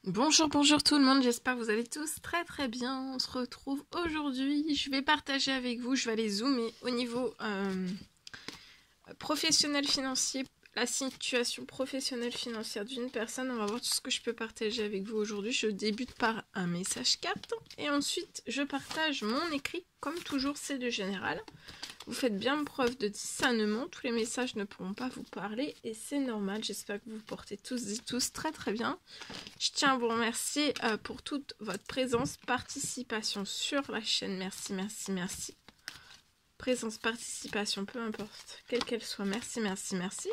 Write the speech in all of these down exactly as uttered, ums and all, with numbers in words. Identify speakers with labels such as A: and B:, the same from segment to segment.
A: Bonjour, bonjour tout le monde, j'espère que vous allez tous très très bien. On se retrouve aujourd'hui, je vais partager avec vous, je vais aller zoomer au niveau euh, professionnel financier, la situation professionnelle financière d'une personne. On va voir tout ce que je peux partager avec vous aujourd'hui. Je débute par un message carte et ensuite je partage mon écrit, comme toujours c'est le général. Vous faites bien preuve de discernement, tous les messages ne pourront pas vous parler et c'est normal. J'espère que vous vous portez tous et tous très très bien. Je tiens à vous remercier euh, pour toute votre présence, participation sur la chaîne. Merci, merci, merci. Présence, participation, peu importe, quelle qu'elle soit. Merci, merci, merci.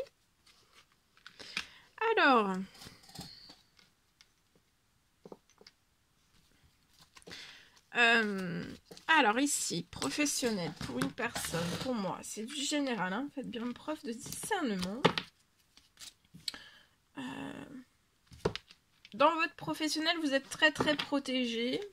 A: Alors, euh, alors ici, professionnel pour une personne, pour moi, c'est du général. Hein, faites bien preuve de discernement. Euh, dans votre professionnel, vous êtes très très protégé.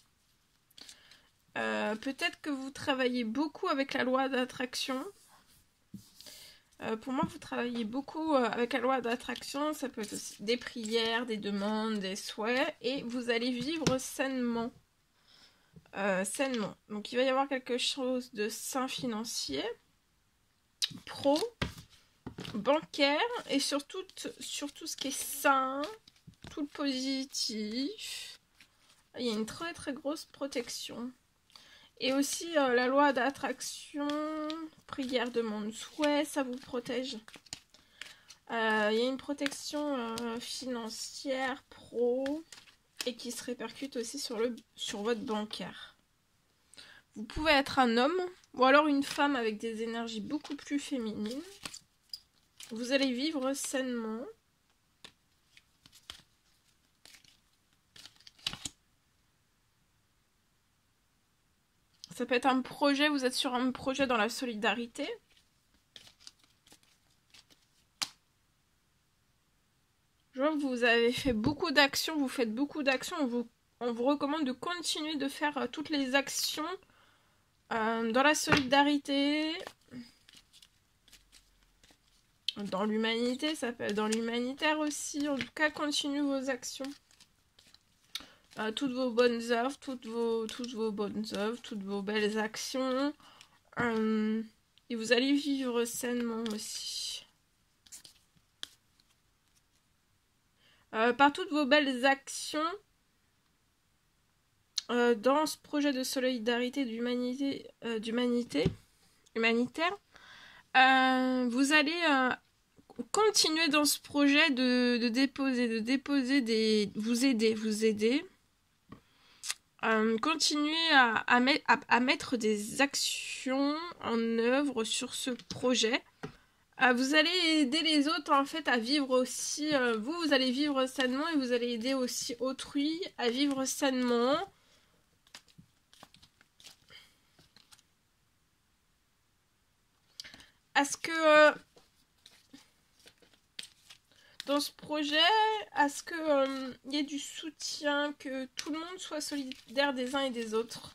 A: Euh, peut-être que vous travaillez beaucoup avec la loi d'attraction. Euh, pour moi, vous travaillez beaucoup euh, avec la loi d'attraction. Ça peut être aussi des prières, des demandes, des souhaits. Et vous allez vivre sainement. Euh, sainement. Donc, il va y avoir quelque chose de sain financier, pro, bancaire. Et surtout, sur tout ce qui est sain, tout le positif. Il y a une très très grosse protection. Et aussi euh, la loi d'attraction, prière, demande, souhait, ça vous protège. Euh, il y a une protection euh, financière, pro, et qui se répercute aussi sur, le, sur votre bancaire. Vous pouvez être un homme, ou alors une femme avec des énergies beaucoup plus féminines. Vous allez vivre sainement. Ça peut être un projet, vous êtes sur un projet dans la solidarité. Je vois que vous avez fait beaucoup d'actions, vous faites beaucoup d'actions. On vous, on vous recommande de continuer de faire euh, toutes les actions euh, dans la solidarité, dans l'humanité, ça peut être dans l'humanitaire aussi. En tout cas, continuez vos actions. Euh, toutes vos bonnes œuvres, toutes vos, toutes vos bonnes œuvres, toutes vos belles actions. Euh, et vous allez vivre sainement aussi. Euh, par toutes vos belles actions, euh, dans ce projet de solidarité d'humanité, euh, d'humanité, humanitaire, euh, vous allez euh, continuer dans ce projet de, de déposer, de déposer des, vous aider, vous aider. Euh, continuez à, à, met, à, à mettre des actions en œuvre sur ce projet. Euh, vous allez aider les autres en fait à vivre aussi. Euh, vous, vous allez vivre sainement et vous allez aider aussi autrui à vivre sainement. Est-ce que euh, dans ce projet, est-ce que euh, y ait du soutien, que tout le monde soit solidaire des uns et des autres?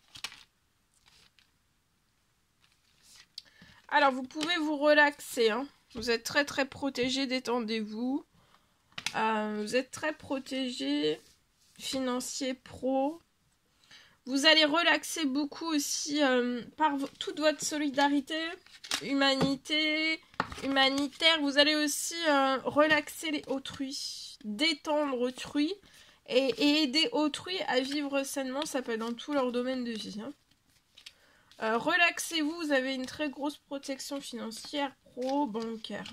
A: Alors, vous pouvez vous relaxer. Hein. Vous êtes très très protégé, détendez-vous. Euh, vous êtes très protégé, financier, pro. Vous allez relaxer beaucoup aussi euh, par toute votre solidarité, humanité, humanitaire. Vous allez aussi euh, relaxer les autrui, détendre autrui et, et aider autrui à vivre sainement. Ça peut être dans tout leur domaine de vie. Hein. Euh, relaxez-vous, vous avez une très grosse protection financière, pro, bancaire.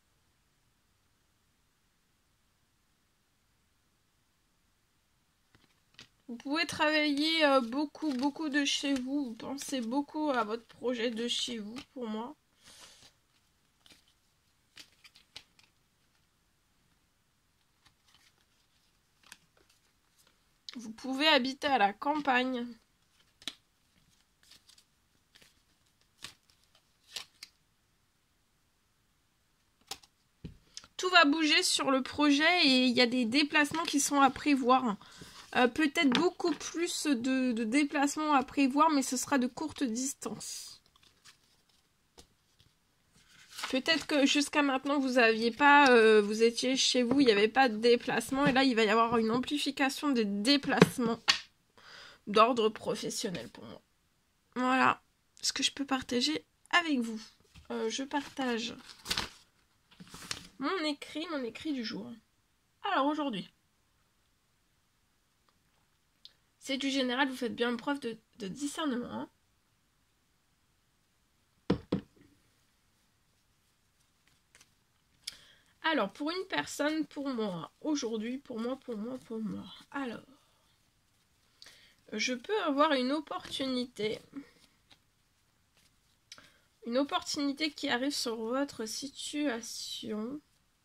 A: Vous pouvez travailler euh, beaucoup, beaucoup de chez vous. Vous pensez beaucoup à votre projet de chez vous, pour moi. Vous pouvez habiter à la campagne. Tout va bouger sur le projet et il y a des déplacements qui sont à prévoir. Euh, peut-être beaucoup plus de, de déplacements à prévoir, mais ce sera de courte distance. Peut-être que jusqu'à maintenant, vous aviez pas, euh, vous étiez chez vous, il n'y avait pas de déplacement. Et là, il va y avoir une amplification des déplacements d'ordre professionnel pour moi. Voilà ce que je peux partager avec vous. Euh, je partage mon écrit, mon écrit du jour. Alors aujourd'hui, c'est du général, vous faites bien preuve de, de discernement. Hein. Alors, pour une personne, pour moi, aujourd'hui, pour moi, pour moi, pour moi. Alors, je peux avoir une opportunité. Une opportunité qui arrive sur votre situation.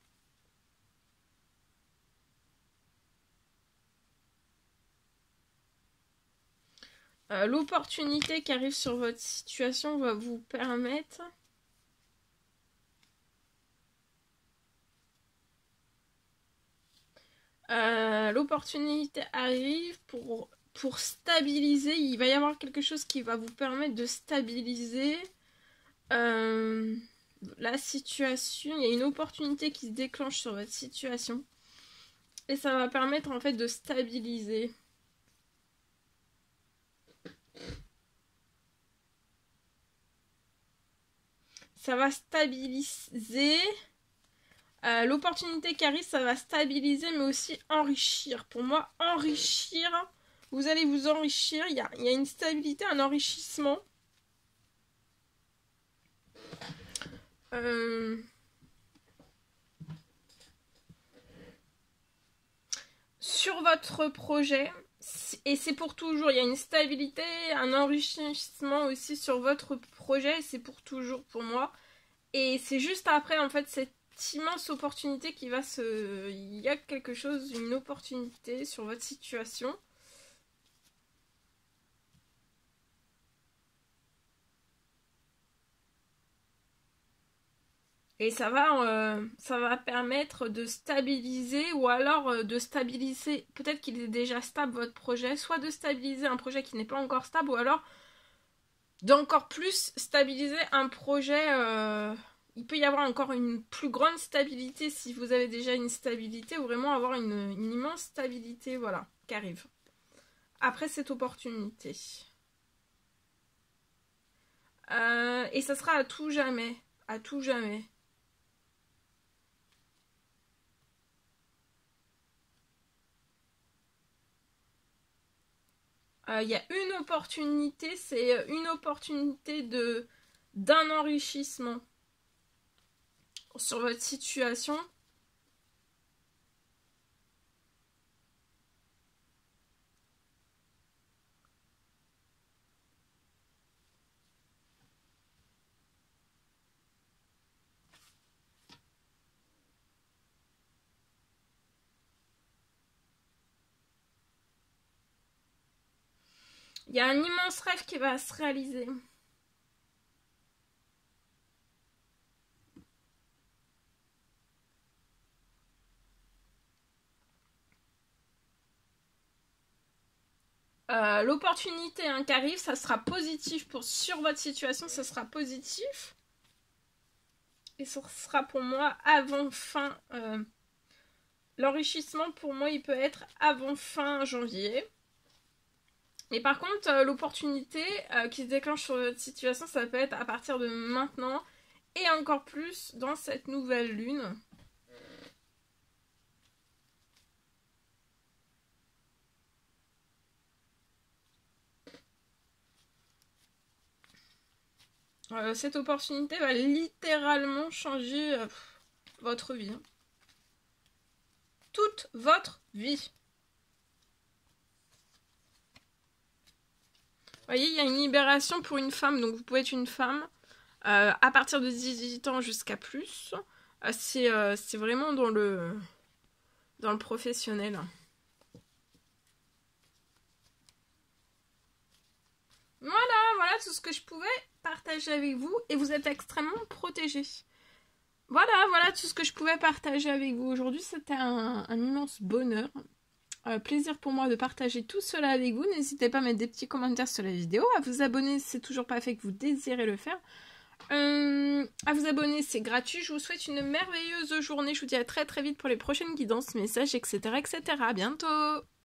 A: Euh, l'opportunité qui arrive sur votre situation va vous permettre euh, l'opportunité arrive pour, pour stabiliser. Il va y avoir quelque chose qui va vous permettre de stabiliser euh, la situation. Il y a une opportunité qui se déclenche sur votre situation et ça va permettre en fait de stabiliser. Ça va stabiliser. Euh, L'opportunité qui arrive, ça va stabiliser, mais aussi enrichir. Pour moi, enrichir, vous allez vous enrichir. Il y a, il y a une stabilité, un enrichissement. Euh... Sur votre projet, et c'est pour toujours. Il y a une stabilité, un enrichissement aussi sur votre projet. C'est pour toujours pour moi. Et c'est juste après, en fait, cette immense opportunité qui va se... Il y a quelque chose, une opportunité sur votre situation. Et ça va, euh, ça va permettre de stabiliser ou alors euh, de stabiliser, peut-être qu'il est déjà stable votre projet, soit de stabiliser un projet qui n'est pas encore stable ou alors d'encore plus stabiliser un projet... Euh, il peut y avoir encore une plus grande stabilité si vous avez déjà une stabilité ou vraiment avoir une, une immense stabilité, voilà, qui arrive. Après cette opportunité. Euh, et ça sera à tout jamais. À tout jamais. Il euh, y a une opportunité, c'est une opportunité de d'un enrichissement sur votre situation. Il y a un immense rêve qui va se réaliser. Euh, l'opportunité hein, qui arrive, ça sera positif pour sur votre situation, ça sera positif. Et ce sera pour moi avant fin. Euh, L'enrichissement pour moi, il peut être avant fin janvier. Et par contre, euh, l'opportunité euh, qui se déclenche sur votre situation, ça peut être à partir de maintenant et encore plus dans cette nouvelle lune. Euh, cette opportunité va littéralement changer euh, votre vie. Toute votre vie. Vous voyez, il y a une libération pour une femme, donc vous pouvez être une femme euh, à partir de dix-huit ans jusqu'à plus. Euh, c'est euh, c'est vraiment dans le, dans le professionnel. Voilà, voilà tout ce que je pouvais partager avec vous et vous êtes extrêmement protégés. Voilà, voilà tout ce que je pouvais partager avec vous aujourd'hui. C'était un, un immense bonheur. Euh, plaisir pour moi de partager tout cela avec vous. N'hésitez pas à mettre des petits commentaires sur la vidéo, à vous abonner si c'est toujours pas fait que vous désirez le faire. Euh, à vous abonner, c'est gratuit. Je vous souhaite une merveilleuse journée. Je vous dis à très très vite pour les prochaines guidances, messages, et cetera et cetera. À bientôt.